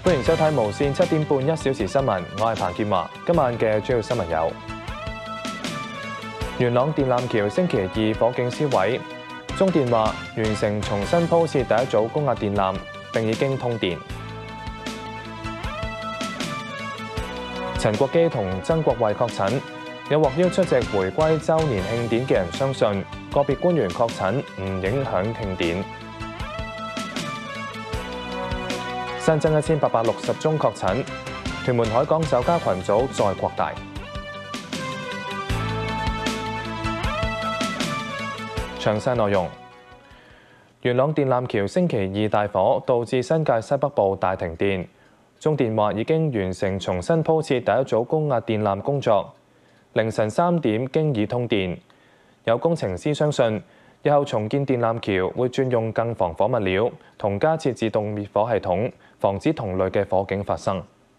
歡迎收睇無線7點半1小時新聞，我係彭建華。今晚嘅主要新聞有：元朗電纜橋星期2火警燒毀，中電話完成重新鋪設第一組高壓電纜，並已經通電。陳國基同曾國衛確診，有獲邀出席回歸週年慶典嘅人相信，個別官員確診唔影響慶典。新增1860宗確診，屯門海港酒家群組再擴大。詳細內容：元朗電纜橋星期2大火，導致新界西北部大停電。中電話已經完成重新鋪設第一組高壓電纜工作，凌晨3點經已通電。有工程師相信，日後重建電纜橋會轉用更防火物料，同加設自動滅火系統，防止同類嘅火警發生。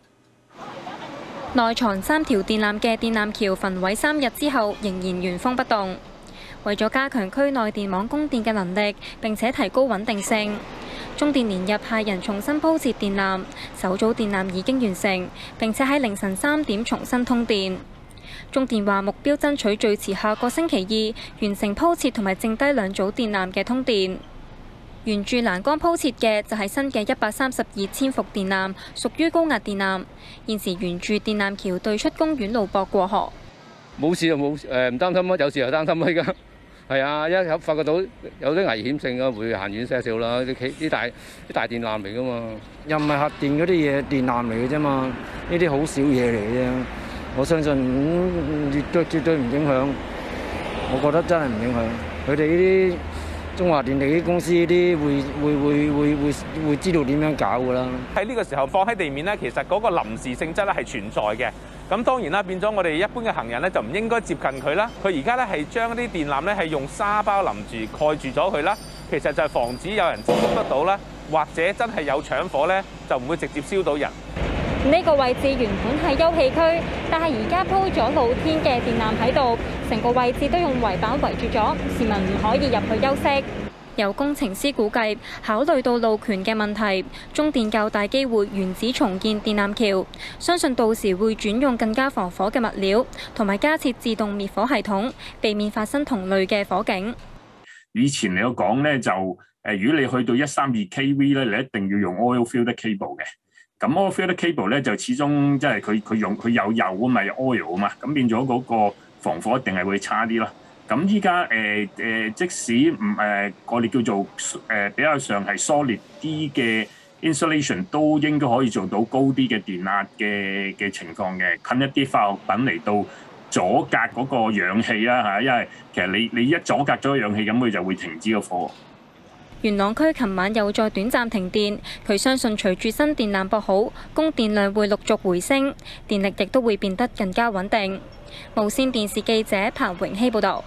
內藏3條電纜嘅電纜橋焚毀3日之後，仍然原封不動。為咗加強區內電網供電嘅能力，並且提高穩定性，中電連日派人重新鋪設電纜，首組電纜已經完成，並且喺凌晨3點重新通電。中電話目標爭取最遲下個星期2完成鋪設同埋剩低2組電纜嘅通電。沿住欄杆鋪設嘅就係新嘅132千伏電纜，屬於高壓電纜。現時沿住電纜橋對出公園路駁過河。 冇事就冇唔擔心咯，有事就擔心咯。而家係啊，一發覺到有啲危險性啊，會行遠些少啦。啲大電纜嚟噶嘛， 又唔係核電嗰啲嘢，電纜嚟嘅啫嘛。呢啲好少嘢嚟嘅啫。我相信絕對唔影響。我覺得真係唔影響。佢哋呢啲中華電力啲公司啲會知道點樣搞㗎啦。 喺呢個時候放喺地面咧，其實嗰個臨時性質咧係存在嘅。咁當然啦，變咗我哋一般嘅行人咧就唔應該接近佢啦。佢而家咧係將啲電纜咧係用沙包淋住蓋住咗佢啦。其實就係防止有人接觸得到啦，或者真係有搶火咧，就唔會直接燒到人。 呢個位置原本係休憩區，但係而家鋪咗露天嘅電纜喺度，成個位置都用圍板圍住咗，市民唔可以入去休息。有工程師估計，考慮到路權嘅問題，中電較大機會原址重建電纜橋，相信到時會轉用更加防火嘅物料，同埋加設自動滅火系統，避免發生同類嘅火警。 以前嚟講咧，就如果你去到132 kV 咧，你一定要用 oil-filled cable 嘅。咁 oil-filled cable 咧就始終即係佢有油啊嘛，有 oil 啊嘛，咁變咗嗰個防火一定係會差啲咯。咁依家即使我哋叫做比較上係 solid 啲嘅 insulation， 都應該可以做到高啲嘅電壓嘅情況嘅，近一啲化學品嚟到阻隔嗰個氧氣啦嚇，因為其實你一阻隔咗氧氣，咁佢就會停止個火。 元朗區琴晚又再短暫停電，佢相信隨住新電纜駁好，供電量會陸續回升，電力亦都會變得更加穩定。無線電視記者彭榮希報導。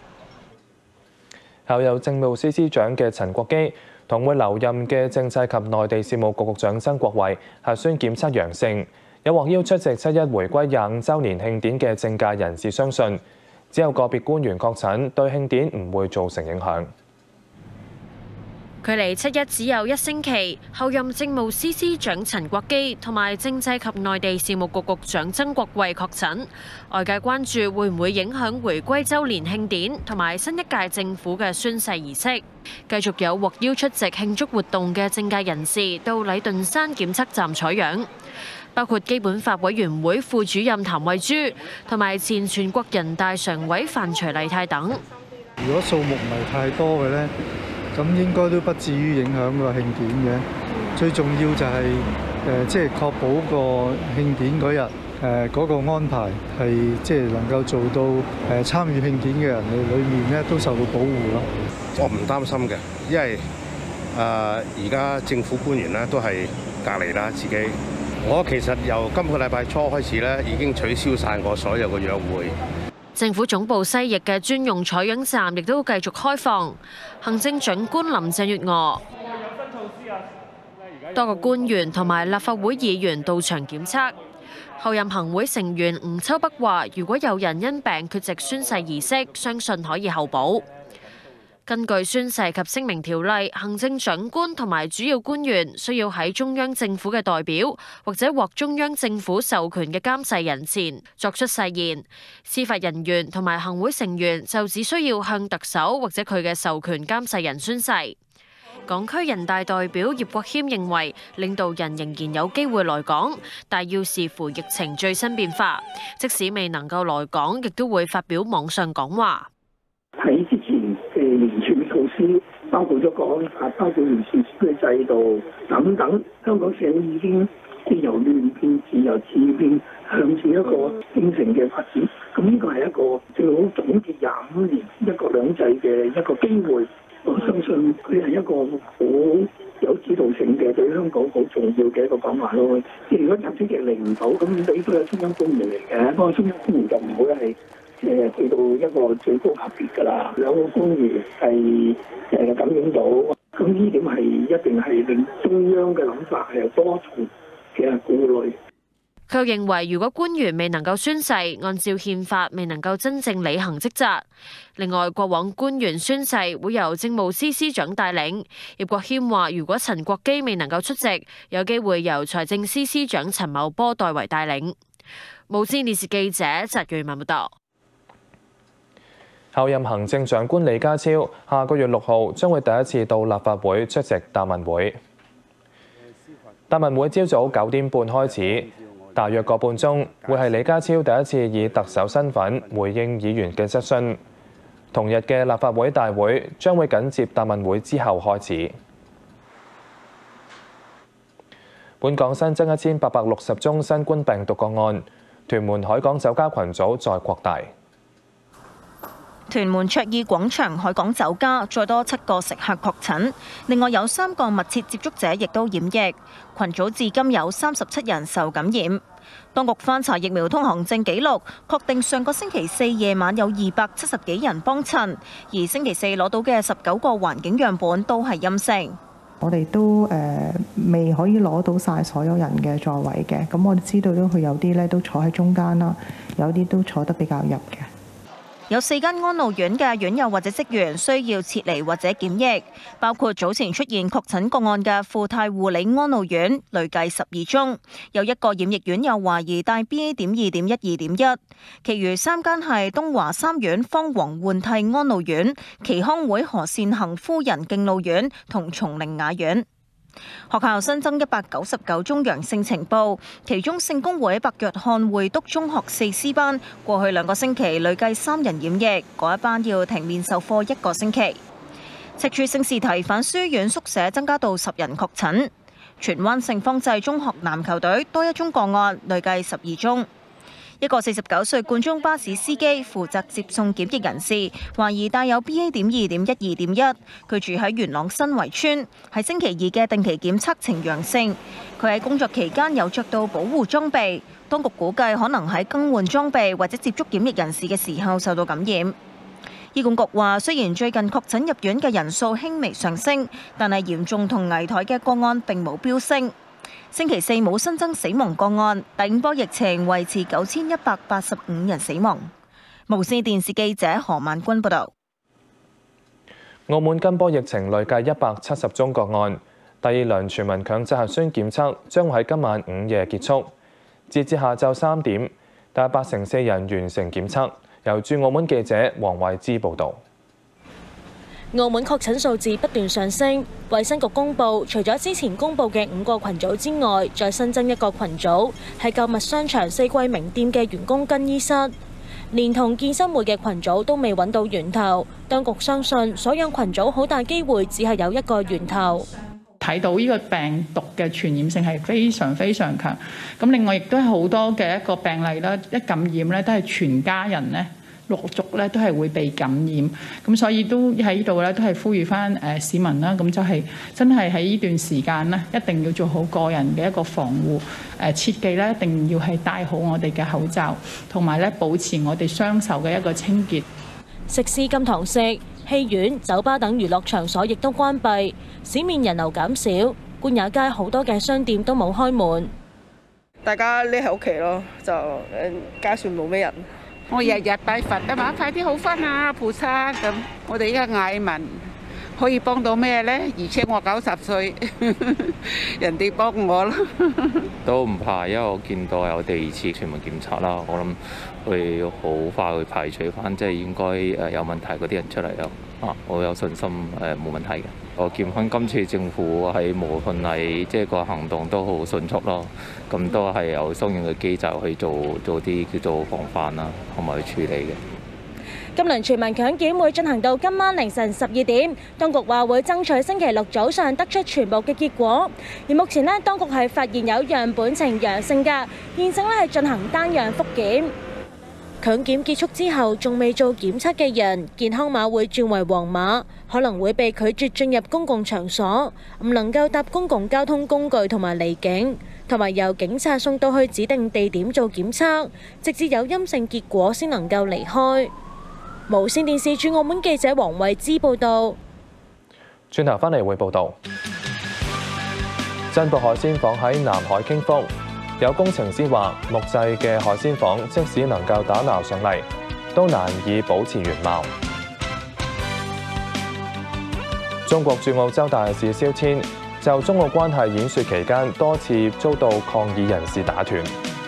後有政務司司長嘅陳國基同會留任嘅政制及內地事務局局長曾國衛核酸檢測陽性，有獲邀出席7·1回歸25週年慶典嘅政界人士相信，只有個別官員確診，對慶典唔會造成影響。 距離7·1只有1星期，後任政務司司長陳國基同埋政制及內地事務局局長曾國衛確診，外界關注會唔會影響回歸週年慶典同埋新一屆政府嘅宣誓儀式。繼續有獲邀出席慶祝活動嘅政界人士到禮頓山檢測站採樣，包括基本法委員會副主任譚慧珠同埋前全國人大常委范徐麗泰等。 如果數目唔係太多嘅呢，咁應該都不至於影響個慶典嘅。最重要就係即係確保個慶典嗰日嗰個安排係即係能夠做到參與慶典嘅人裏面咧都受到保護咯。 我唔擔心嘅，因為而家政府官員咧都係隔離啦自己。我其實由今個禮拜初開始咧已經取消晒我所有嘅約會。 政府總部西翼嘅專用採樣站亦都繼續開放，行政長官林鄭月娥、多個官員同埋立法會議員到場檢測。後任行會成員吳秋北話：如果有人因病缺席宣誓儀式，相信可以候補。 根據宣誓及聲明條例，行政長官同埋主要官員需要喺中央政府嘅代表或者獲中央政府授權嘅監誓人前作出誓言。司法人員同埋行會成員就只需要向特首或者佢嘅授權監誓人宣誓。港區人大代表葉國謙認為，領導人仍然有機會來港，但要視乎疫情最新變化。即使未能夠來港，亦都會發表網上講話。 喺之前嘅連串措施，包括咗國安法，包括完善選舉制度等等，香港社會已經由亂變治，由治變向住一個正常嘅發展。咁呢個係一個正好總結25年一國兩制嘅一個機會。我相信佢係一個好有指導性嘅，對香港好重要嘅一個講話咯。即係如果習主席嚟唔到，咁你都係中央官員嚟嘅，不過中央官員就唔會係去到一個最高級別㗎啦。兩個官員係感染到，咁呢點係一定係令中央嘅諗法係有多重嘅顧慮。 佢又認為，如果官員未能夠宣誓，按照憲法未能夠真正履行職責。另外，過往官員宣誓會由政務司司長帶領。葉國謙話，如果陳國基未能夠出席，有機會由財政司司長陳茂波代為帶領。無線電視記者翟瑞文報道。 候任行政長官李家超下個月6號將會第一次到立法會出席答問會。答問會朝早9點半開始。大約個半鐘，會係李家超第一次以特首身份回應議員嘅質詢。同日嘅立法會大會將會緊接答問會之後開始。本港新增1860宗新冠病毒個案，屯門海港酒家群組再擴大。 屯門卓意廣場海港酒家再多7個食客確診，另外有3個密切接觸者亦都染疫，群組至今有37人受感染。當局翻查疫苗通行證記錄，確定上個星期4夜晚有270幾人幫襯，而星期4攞到嘅19個環境樣本都係陰性。 我哋都未可以攞到晒所有人嘅座位嘅，咁我哋知道佢有啲咧都坐喺中間啦，有啲都坐得比較入嘅。 有4間安老院嘅院友或者職員需要撤離或者檢疫，包括早前出現確診個案嘅富泰護理安老院，累計12宗，有1個染疫院友懷疑帶 BA.2.12.1，其餘3間係東華三院方黃換替安老院、耆康會何善行夫人敬老院同松齡雅院。學校新增199宗陽性情報，其中聖公會白約翰會督中學4C 班過去2個星期累計3人染疫，嗰一班要停面授課1個星期。赤柱聖士提反書院宿舍增加到10人確診，荃灣聖方濟中學籃球隊多1宗個案，累計12宗。一個49歲冠忠巴士司機負責接送檢疫人士，懷疑帶有 BA.2.12.1，佢住喺元朗新圍村，喺星期2嘅定期檢測呈陽性。佢喺工作期間有着到保護裝備，當局估計可能喺更換裝備或者接觸檢疫人士嘅時候受到感染。醫管局話，雖然最近確診入院嘅人數輕微上升，但係嚴重同危殆嘅個案並冇飆升。星期4冇新增死亡個案，第5波疫情維持9185人死亡。無線電視記者何萬君報導。 澳門今波疫情累計170宗個案，第2輪全民強制核酸檢測將會喺今晚午夜結束。截至下晝3點，大約84人完成檢測。由駐澳門記者黃慧芝報導。 澳門確診數字不斷上升，衛生局公布，除咗之前公布嘅5個群組之外，再新增1個群組，係購物商場四季名店嘅員工更衣室，連同健身會嘅群組都未揾到源頭。當局相信所有群組好大機會只係有1個源頭。 睇到呢個病毒嘅傳染性係非常非常強，咁另外亦都係好多嘅一個病例啦，一感染咧都係全家人咧陸續咧都係會被感染，咁所以都喺呢度咧都係呼籲翻市民啦，咁就係真係喺呢段時間咧一定要做好個人嘅一個防護，切記咧一定要係戴好我哋嘅口罩，同埋咧保持我哋雙手嘅一個清潔。 食肆禁堂食，戲院、酒吧等娛樂場所亦都關閉，市面人流減少，官也街好多嘅商店都冇開門。 大家匿喺屋企咯，就街上冇咩人。 我日日拜佛啊嘛，快啲好翻啊，菩薩咁。我哋依家蟻民可以幫到咩呢？而且我90歲，人哋幫我啦。 都唔怕，因為我見到有第2次全民檢測啦，我諗會好快去排除翻，即係應該有問題嗰啲人出嚟咯。我有信心冇問題嘅。我見翻今次政府係無論係即係個行動都好迅速咯，咁都係有相應嘅機制去做啲叫做防範啦，同埋去處理嘅。 今輪全民強檢會進行到今晚凌晨12點，當局話會爭取星期六早上得出全部嘅結果。而目前當局係發現有樣本呈陽性嘅，現正係進行單樣復檢。強檢結束之後，仲未做檢測嘅人，健康碼會轉為黃碼，可能會被拒絕進入公共場所，唔能夠搭公共交通工具同埋離境，同埋由警察送到去指定地點做檢測，直至有陰性結果先能夠離開。無線電視駐澳門記者黃慧芝報道。 轉頭返嚟會報道，珍寶海鮮舫喺南海傾覆，有工程師話木製嘅海鮮舫即使能夠打撈上嚟，都難以保持原貌。中國駐澳洲大使蕭天就中澳關係演說期間多次遭到抗議人士打斷。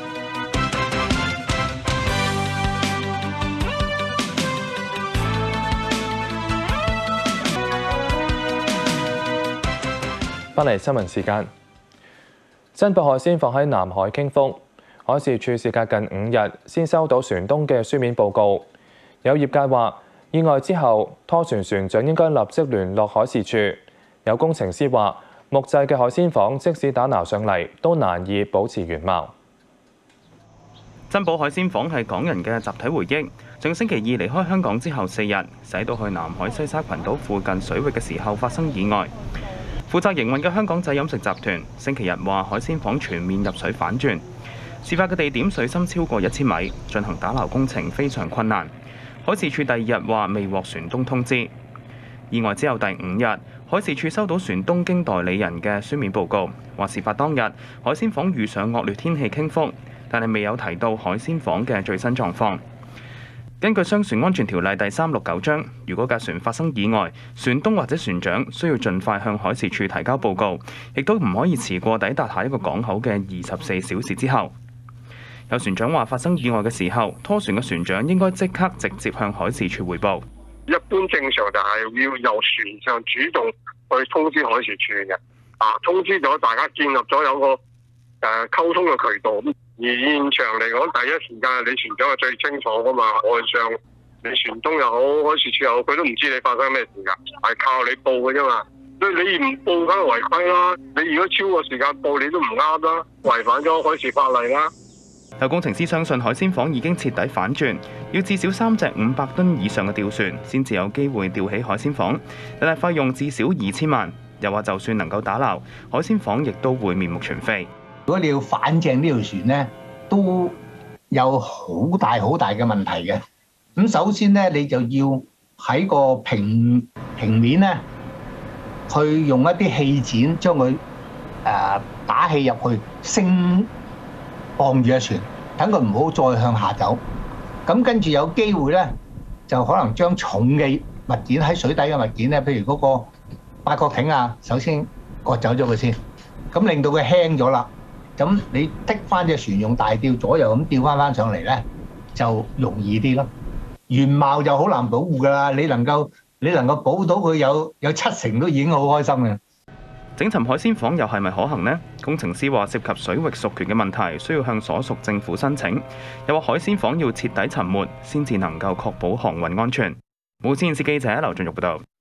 返嚟新聞時間，珍寶海鮮舫喺南海傾覆，海事處事隔近5日先收到船東嘅書面報告。有業界話，意外之後，拖船船長應該立即聯絡海事處。有工程師話，木製嘅海鮮舫即使打撈上嚟，都難以保持原貌。 珍寶海鮮舫係港人嘅集體回憶。上星期二離開香港之後4日，駛到去南海西沙群島附近水域嘅時候發生意外。負責營運嘅香港仔飲食集團星期日話，海鮮舫全面入水反轉，事發嘅地點水深超過1000米，進行打撈工程非常困難。海事處第2日話未獲船東通知。意外之後第5日，海事處收到船東經代理人嘅書面報告，話事發當日海鮮舫遇上惡劣天氣傾覆，但係未有提到海鮮舫嘅最新狀況。根據商船安全條例第369章，如果架船發生意外，船東或者船長需要盡快向海事處提交報告，亦都唔可以遲過抵達下一個港口嘅24小時之後。有船長話，發生意外嘅時候，拖船嘅船長應該即刻直接向海事處匯報。 一般正常就係要由船上主動去通知海事處嘅，通知咗大家建立咗有個溝通嘅渠道。而現場嚟講，第一時間你船長係最清楚噶嘛，岸上你船東又好，海事處又好，佢都唔知你發生咩事㗎，係靠你報嘅啫嘛。所以你唔報梗係違規啦，你如果超過時間報，你都唔啱啦，違反咗海事法例啦。 有工程師相信海鮮舫已經徹底反轉，要至少3隻500噸以上嘅吊船先至有機會吊起海鮮舫，但係費用至少2000萬。又話就算能夠打撈，海鮮舫亦都會面目全非。 如果你要反正呢條船咧，都有好大嘅問題嘅。咁首先咧，你就要喺個平面咧，去用一啲氣墊將佢打氣入去，升傍住隻船，等佢唔好再向下走。咁跟住有機會咧，就可能將重嘅物件喺水底嘅物件咧，譬如嗰個八角艇啊，首先割走咗佢先，咁令到佢輕咗啦。咁你剔翻隻船用大吊左右咁吊翻上嚟咧，就容易啲咯。原貌就好難保護㗎啦，你能夠保到佢有70%都已經好開心嘅。 整沉海鮮舫又係咪可行呢？工程師話涉及水域屬權嘅問題，需要向所屬政府申請。又話海鮮舫要徹底沉沒，先至能夠確保航運安全。無線電視記者劉俊玉報道。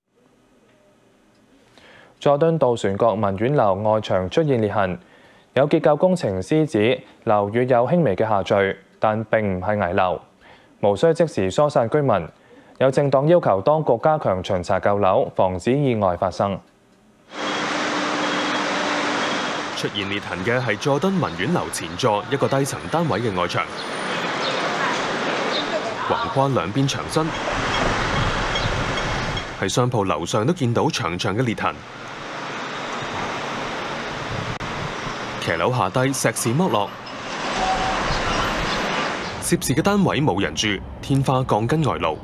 佐敦渡船角文苑樓外牆出現裂痕。有結構工程師指樓宇有輕微嘅下墜，但並唔係危樓，無需即時疏散居民。有政黨要求當局加強巡查舊樓，防止意外發生。 出現裂痕嘅係佐敦文苑樓前座一個低層單位嘅外牆，橫跨兩邊牆身，喺商鋪樓上都見到長長嘅裂痕。騎樓下低石屎剝落， 涉事嘅單位冇人住，天花鋼筋外露。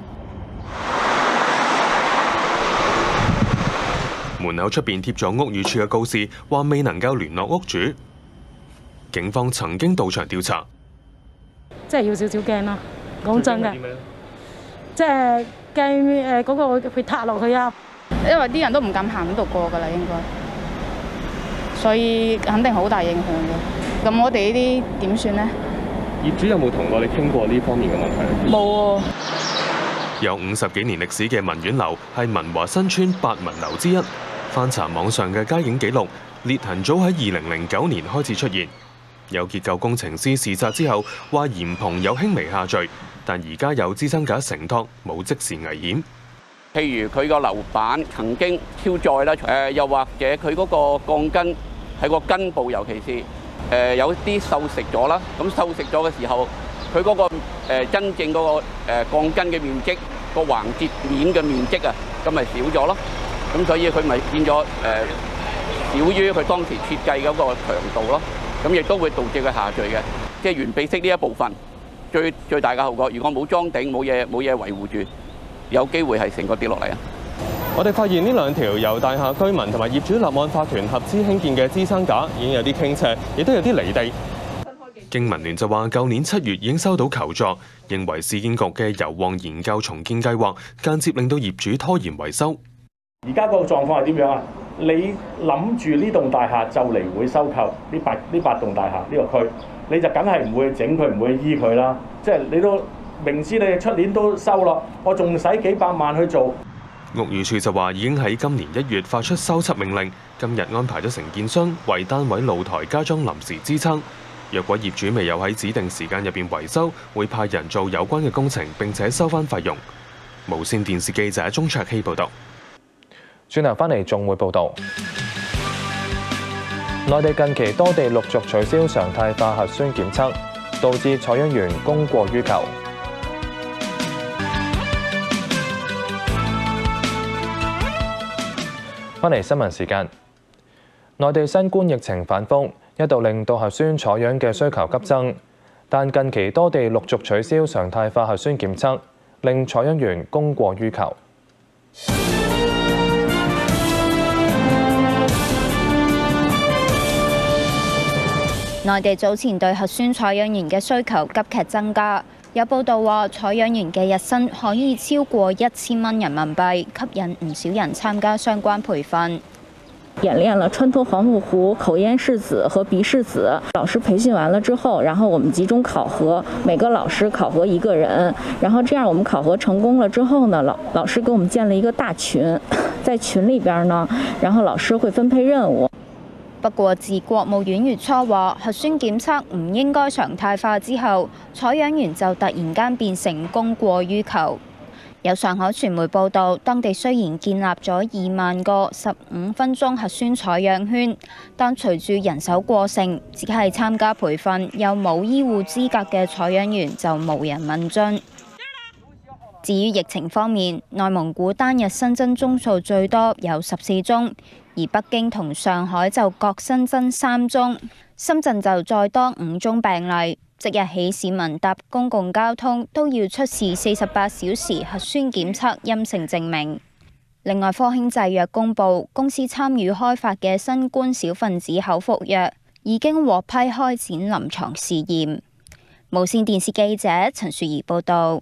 門口出邊貼咗屋宇署嘅告示，話未能夠聯絡屋主。警方曾經到場調查， 即係要少少驚啦。講真嘅，即係驚嗰個會塌落去啊！ 因為啲人都唔敢行呢度過㗎啦，應該，所以肯定好大影響嘅。咁我哋呢啲點算呢？ 業主有冇同我哋傾過呢方面嘅問題？ 冇喎。 有50幾年歷史嘅文苑樓係文華新村8文樓之一。翻查網上嘅街景記錄，裂痕早喺2009年開始出現。有結構工程師視察之後話簷篷有輕微下墜，但而家有支撐架承托，冇即時危險。 譬如佢個樓板曾經挑載啦，又或者佢嗰個鋼筋喺個根部，尤其是有啲鏽蝕咗啦。咁鏽蝕咗嘅時候，佢嗰個真正嗰個鋼筋嘅面積，個橫截面嘅面積啊，咁咪少咗咯。咁所以佢咪變咗少於佢當時設計嗰個強度咯。咁亦都會導致佢下墜嘅，即係懸臂式呢一部分最大嘅後果。如果冇裝頂，冇嘢維護住，有機會係成個跌落嚟啊！ 我哋發現呢兩條由大廈居民同埋業主立案法團合資興建嘅支撐架已經有啲傾斜，亦都有啲離地。經民聯就話，舊年7月已經收到求助，認為市建局嘅油旺研究重建計劃間接令到業主拖延維修。 而家個狀況係點樣啊？你諗住呢棟大廈就嚟會收購呢八棟大廈呢個區，你就梗係唔會整佢，唔會醫佢啦。即係你都明知你出年都收咯，我仲使幾百萬去做。 屋宇署就話已經喺今年1月發出修葺命令，今日安排咗承建商為單位露台加裝臨時支撐。若果業主未有喺指定時間入邊維修，會派人做有關嘅工程，並且收返費用。無線電視記者鍾卓希報導。 轉頭返嚟仲會報導，內地近期多地陸續取消常態化核酸檢測，導致採樣員供過於求。返嚟新聞時間，內地新冠疫情反覆，一度令到核酸採樣嘅需求急增，但近期多地陸續取消常態化核酸檢測，令採樣員供過於求。 內地早前對核酸採樣員嘅需求急劇增加，有報道話採樣員嘅日薪可以超過1000蚊人民幣，吸引唔少人參加相關培訓。 演練了穿脫防護服、口咽拭子和鼻拭子。老師培訓完了之後，然後我們集中考核，每個老師考核1個人，然後這樣我們考核成功了之後呢，老師給我們建了一個大群，在群裏邊呢，然後老師會分配任務。 不過，自國務院月初話核酸檢測唔應該常態化之後，採樣員就突然間變成供過於求。有上海傳媒報道，當地雖然建立咗2萬個15分鐘核酸採樣圈，但隨住人手過剩，只係參加培訓又冇醫護資格嘅採樣員就無人問津。至於疫情方面，內蒙古單日新增宗數最多有14宗，而北京同上海就各新增3宗，深圳就再多5宗病例。即日起，市民搭公共交通都要出示48小時核酸檢測陰性證明。另外，科興製藥公佈，公司參與開發嘅新冠小分子口服藥已經獲批開展臨床試驗。無線電視記者陳樹儀報導。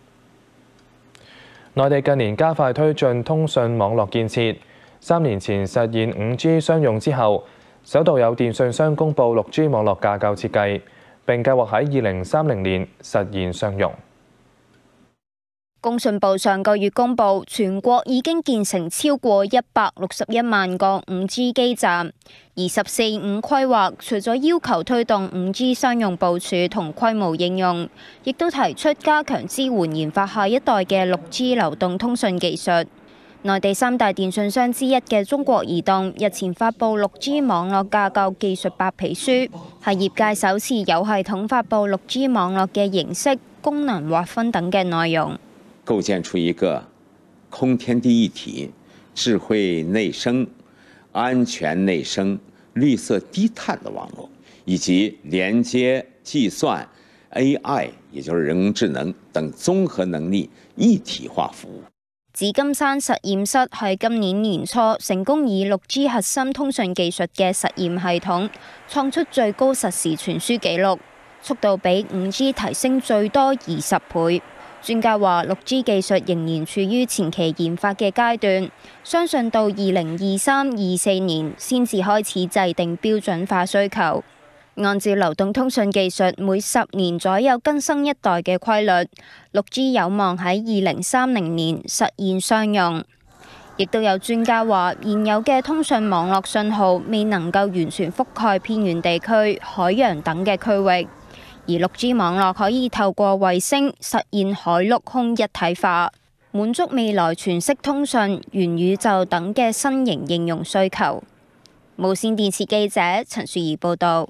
內地近年加快推進通訊網絡建設，3年前實現5G 商用之後，首度有電訊商公佈6G 網絡架構設計，並計劃喺2030年實現商用。 工信部上個月公佈，全國已經建成超過161萬個5G 基站，而十四五規劃除咗要求推動5G 商用部署同規模應用，亦都提出加強支援研發下一代嘅6G 流動通訊技術。內地3大電訊商之一嘅中國移動日前發布6G 網絡架構技術白皮書，係業界首次有系統發布6G 網絡嘅形式、功能劃分等嘅內容。 構建出一個空天地一體、智慧內生、安全內生、綠色低碳的網絡，以及連接、計算、 AI， 也就是人工智能等綜合能力一體化服務。 紫金山實驗室喺今年年初成功以 6G 核心通訊技術嘅實驗系統，創出最高實時傳輸紀錄，速度比 5G 提升最多20倍。專家話 6G 技術仍然處於前期研發嘅階段，相信到2023-24年先至開始制定標準化需求。按照流動通訊技術每10年左右更新一代嘅規律， 6G 有望喺2030年實現商用。亦都有專家話，現有嘅通訊網絡信號未能夠完全覆蓋偏遠地區、海洋等嘅區域，而 6G 網絡可以透過衛星實現海陸空一體化，滿足未來全息通訊、元宇宙等嘅新型應用需求。無線電視記者陳樹儀報導。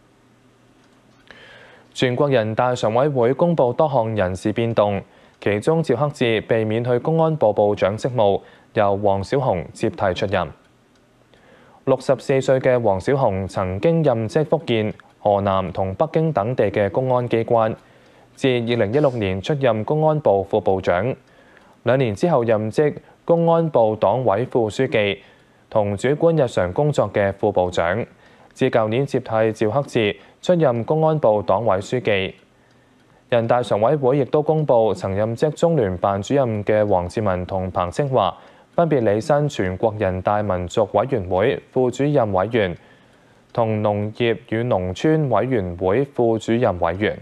全國人大常委會公布多項人事變動，其中趙克志被免去公安部部長職務，由黃小紅接替出任。64歲嘅黃小紅曾經任職福建、河南同北京等地嘅公安機關，自2016年出任公安部副部長，2年之後任職公安部黨委副書記同主管日常工作嘅副部長，至舊年接替趙克志出任公安部黨委書記。人大常委會亦都公布曾任職中聯辦主任嘅黃志文同彭清華分別履新全國人大民族委員會副主任委員同農業與農村委員會副主任委員。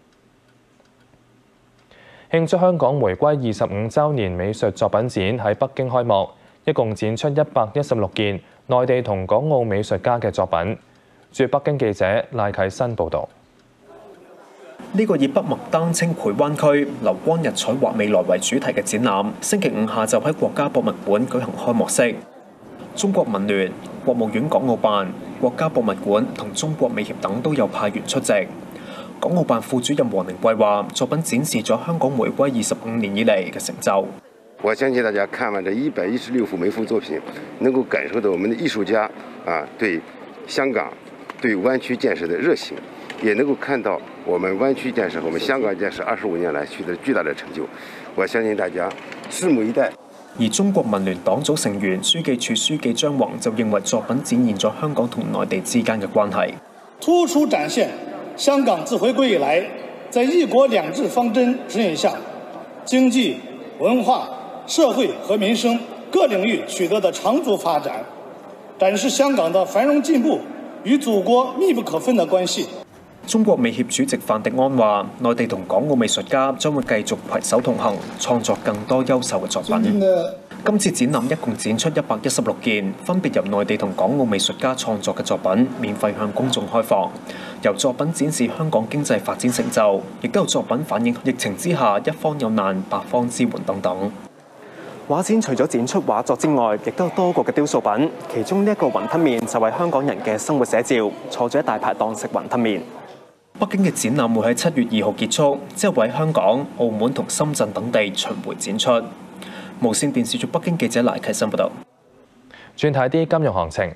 慶祝香港回歸25週年美術作品展喺北京開幕，一共展出116件內地同港澳美術家嘅作品。駐北京記者賴啟新報導。 呢個以北麥丹青培灣區流光溢彩畫未來為主題嘅展覽，星期五下晝喺國家博物館舉行開幕式。中國民聯、國務院港澳辦、國家博物館同中國美協等都有派員出席。港澳辦副主任王寧貴話：作品展示咗香港回歸25年以嚟嘅成就。 我相信大家看完這116幅每幅作品，能夠感受到我們的藝術家對香港、對灣區建設的熱情，也能夠看到我們灣區建設、我們香港建設25年來取得巨大的成就。我相信大家拭目以待。 而中國民聯黨組成員、書記處書記張宏就認為作品展現咗香港同內地之間嘅關係， 突出展現香港自回歸以來，在一國兩制方針指引下，經濟、文化、社會和民生各領域取得的長足發展，展示香港的繁榮進步與祖國密不可分的關係。 中國美協主席范迪安話：內地同港澳美術家將會繼續攜手同行，創作更多優秀嘅作品。今次展覽一共展出116件，分別由內地同港澳美術家創作嘅作品，免費向公眾開放。由作品展示香港經濟發展成就，亦都有作品反映疫情之下一方有難，八方支援等等。畫展除咗展出畫作之外，亦都有多個嘅雕塑品，其中呢一個雲吞麵就係香港人嘅生活寫照，坐咗一大排檔食雲吞麵。北京嘅展覽會喺7月2號結束，之後喺香港、澳門同深圳等地巡迴展出。無線電視駐北京記者賴啟新報導。 轉睇啲金融行情，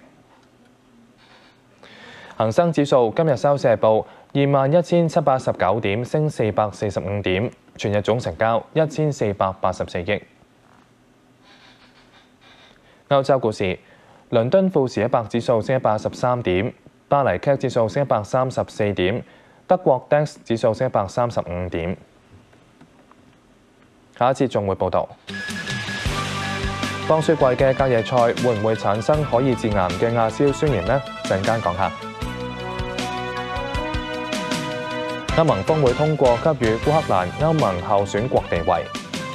恒生指數今日收市報21,719點，升445點，全日總成交1484億。歐洲股市，倫敦富時100指數升113點，巴黎 CAC 指數升134點。德國 DAX 指數升135點。下一節仲會報導，放雪櫃嘅隔夜菜會唔會產生可以致癌嘅亞硝酸鹽呢？陣間講下。歐盟峰會通過給予烏克蘭歐盟候選國地位。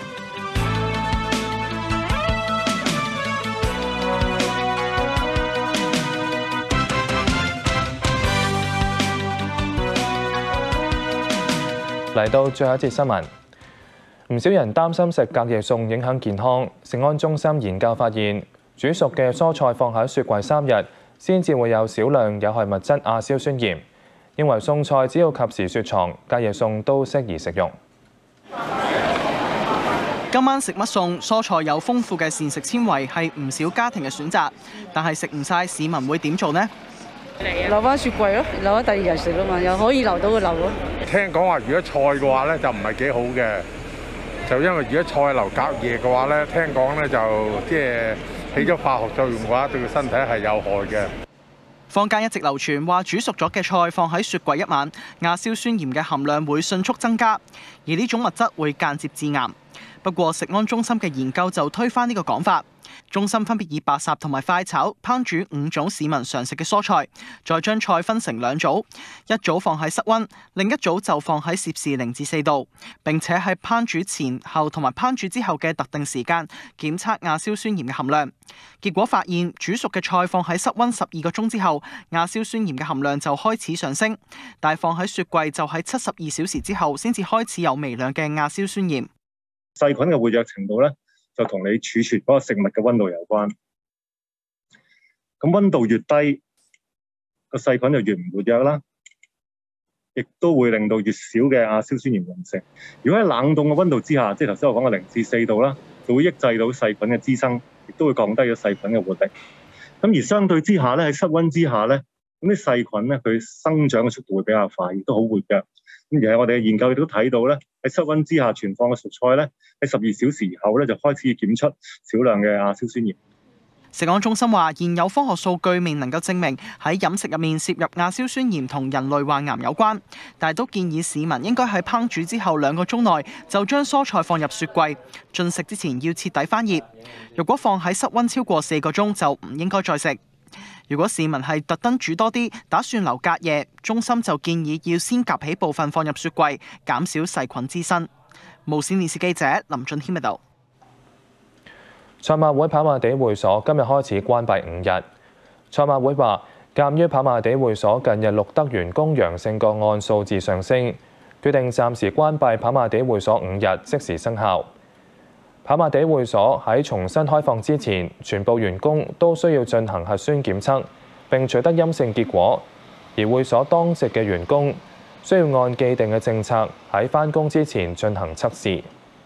嚟到最後一節新聞，唔少人擔心食隔夜餸影響健康。食安中心研究發現，煮熟嘅蔬菜放喺雪櫃3日，先至會有少量有害物質亞硝酸鹽。認為餸菜只要及時雪藏，隔夜餸都適宜食用。 今晚食乜餸？蔬菜有豐富嘅膳食纖維，係唔少家庭嘅選擇。但係食唔晒，市民會點做呢？ 留翻雪櫃咯，留翻第二日食啊嘛，又可以留到嘅留咯。 聽講話，如果菜嘅話咧就唔係幾好嘅，就因為如果菜留隔夜嘅話咧，聽講咧就即係起咗化學作用嘅話，對個身體係有害嘅。 坊間一直流傳話煮熟咗嘅菜放喺雪櫃一晚，亞硝酸鹽嘅含量會迅速增加，而呢種物質會間接致癌。不過食安中心嘅研究就推翻呢個講法。中心分別以白烚同埋快炒烹煮5種市民常食嘅蔬菜，再將菜分成2組，一組放喺室溫，另一組就放喺攝氏0至4度，並且喺烹煮前後同埋烹煮之後嘅特定時間檢測亞硝酸鹽嘅含量。結果發現，煮熟嘅菜放喺室溫12個鐘之後，亞硝酸鹽嘅含量就開始上升，但放喺雪櫃就喺72小時之後先至開始有微量嘅亞硝酸鹽。 細菌嘅活躍程度咧，就同你儲存嗰個食物嘅溫度有關。咁溫度越低，個細菌就越唔活躍啦，亦都會令到越少嘅亞硝酸鹽形成。如果喺冷凍嘅溫度之下，即係頭先我講嘅0至4度啦，就會抑制到細菌嘅滋生，亦都會降低咗細菌嘅活力。咁而相對之下咧，喺室溫之下咧，咁啲細菌咧佢生長嘅速度會比較快，亦都好活躍。咁而係我哋嘅研究亦都睇到咧，喺室溫之下存放嘅熟菜咧，喺12小時後咧就開始檢出少量嘅亞硝酸鹽。 食安中心話，現有科學數據未能夠證明喺飲食入面攝入亞硝酸鹽同人類患癌有關，但係都建議市民應該喺烹煮之後2個鐘內就將蔬菜放入雪櫃，進食之前要徹底翻熱。如果放喺室溫超過4個鐘就唔應該再食。如果市民係特登煮多啲，打算留隔夜，中心就建議要先夾起部分放入雪櫃，減少細菌滋生。無線電視記者林俊謙報道。 賽馬會跑馬地會所今日開始關閉5日。賽馬會話，鑑於跑馬地會所近日錄得員工陽性個案數字上升，決定暫時關閉跑馬地會所5日，即時生效。跑馬地會所喺重新開放之前，全部員工都需要進行核酸檢測，並取得陰性結果。而會所當值嘅員工需要按既定嘅政策喺返工之前進行測試。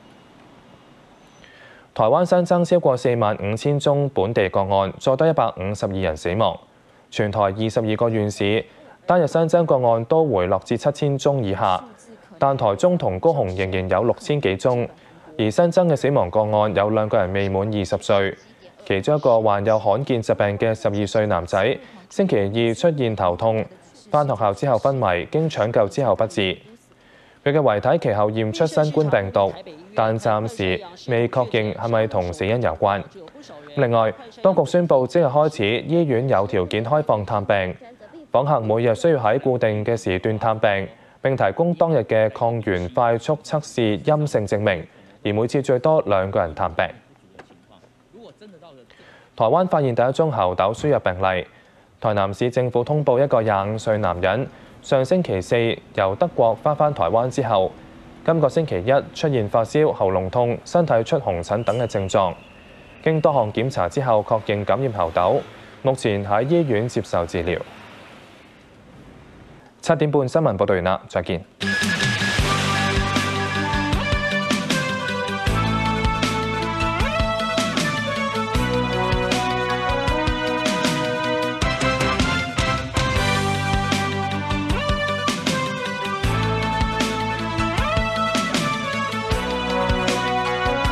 台灣新增超過45,000宗本地個案，再多152人死亡。全台22個縣市單日新增個案都回落至7,000宗以下，但台中同高雄仍然有6,000幾宗。而新增嘅死亡個案有2個人未滿20歲，其中一個患有罕見疾病嘅12歲男仔，星期2出現頭痛，返學校之後昏迷，經搶救之後不治。佢嘅遺體其後驗出新冠病毒，但暫時未確認係咪同死因有關。另外，當局宣布即日開始，醫院有條件開放探病，訪客每日需要喺固定嘅時段探病，並提供當日嘅抗原快速測試陰性證明。而每次最多2個人探病。台灣發現第一宗猴痘輸入病例。台南市政府通報一個25歲男人，上星期4由德國返台灣之後，今個星期1出現發燒、喉嚨痛、身體出紅疹等嘅症狀。經多項檢查之後，確認感染猴痘，目前喺醫院接受治療。7點半新聞報道完啦，再見。